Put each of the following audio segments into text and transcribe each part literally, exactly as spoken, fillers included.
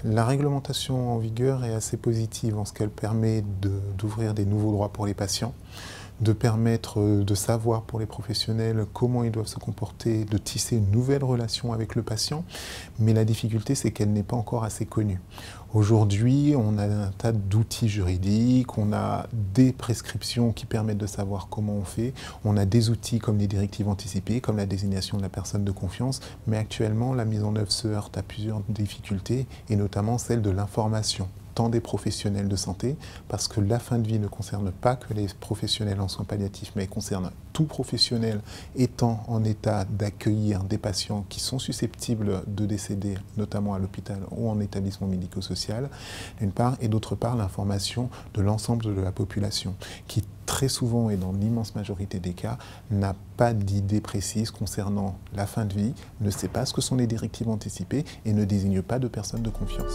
La réglementation en vigueur est assez positive en ce qu'elle permet d'ouvrir des nouveaux droits pour les patients, de permettre de savoir pour les professionnels comment ils doivent se comporter, de tisser une nouvelle relation avec le patient, mais la difficulté c'est qu'elle n'est pas encore assez connue. Aujourd'hui, on a un tas d'outils juridiques, on a des prescriptions qui permettent de savoir comment on fait, on a des outils comme les directives anticipées, comme la désignation de la personne de confiance, mais actuellement la mise en œuvre se heurte à plusieurs difficultés, et notamment celle de l'information, tant des professionnels de santé, parce que la fin de vie ne concerne pas que les professionnels en soins palliatifs, mais elle concerne tout professionnel étant en état d'accueillir des patients qui sont susceptibles de décéder, notamment à l'hôpital ou en établissement médico-social, d'une part, et d'autre part l'information de l'ensemble de la population, qui très souvent et dans l'immense majorité des cas n'a pas d'idée précise concernant la fin de vie, ne sait pas ce que sont les directives anticipées et ne désigne pas de personnes de confiance.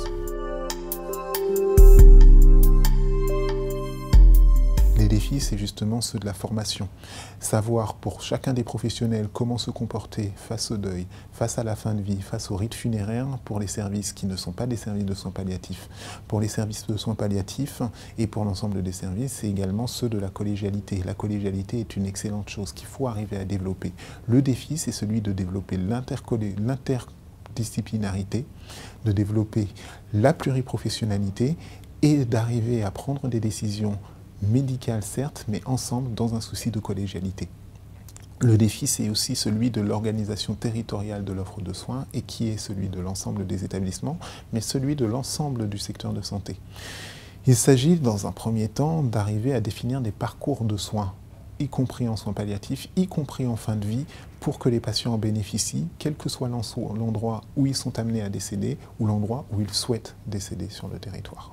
Les défis, c'est justement ceux de la formation. Savoir pour chacun des professionnels comment se comporter face au deuil, face à la fin de vie, face au rite funéraire pour les services qui ne sont pas des services de soins palliatifs. Pour les services de soins palliatifs et pour l'ensemble des services, c'est également ceux de la collégialité. La collégialité est une excellente chose qu'il faut arriver à développer. Le défi, c'est celui de développer l'interdisciplinarité, de développer la pluriprofessionnalité et d'arriver à prendre des décisions médicales certes, mais ensemble dans un souci de collégialité. Le défi, c'est aussi celui de l'organisation territoriale de l'offre de soins et qui est celui de l'ensemble des établissements, mais celui de l'ensemble du secteur de santé. Il s'agit dans un premier temps d'arriver à définir des parcours de soins, y compris en soins palliatifs, y compris en fin de vie, pour que les patients en bénéficient, quel que soit l'endroit où ils sont amenés à décéder ou l'endroit où ils souhaitent décéder sur le territoire.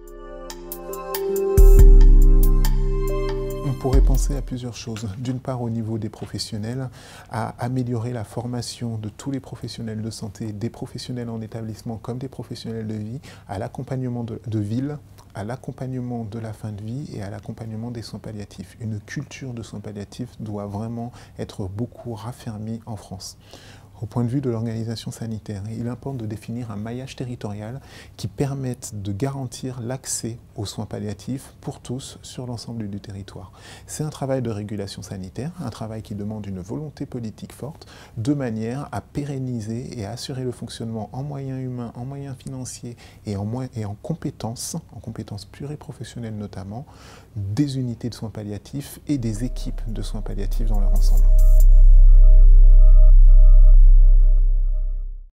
On pourrait penser à plusieurs choses. D'une part, au niveau des professionnels, à améliorer la formation de tous les professionnels de santé, des professionnels en établissement comme des professionnels de vie, à l'accompagnement de, de ville, à l'accompagnement de la fin de vie et à l'accompagnement des soins palliatifs. Une culture de soins palliatifs doit vraiment être beaucoup raffermie en France. Au point de vue de l'organisation sanitaire, il importe de définir un maillage territorial qui permette de garantir l'accès aux soins palliatifs pour tous sur l'ensemble du territoire. C'est un travail de régulation sanitaire, un travail qui demande une volonté politique forte, de manière à pérenniser et à assurer le fonctionnement en moyens humains, en moyens financiers et en, et en compétences, en compétences pluriprofessionnelles notamment, des unités de soins palliatifs et des équipes de soins palliatifs dans leur ensemble.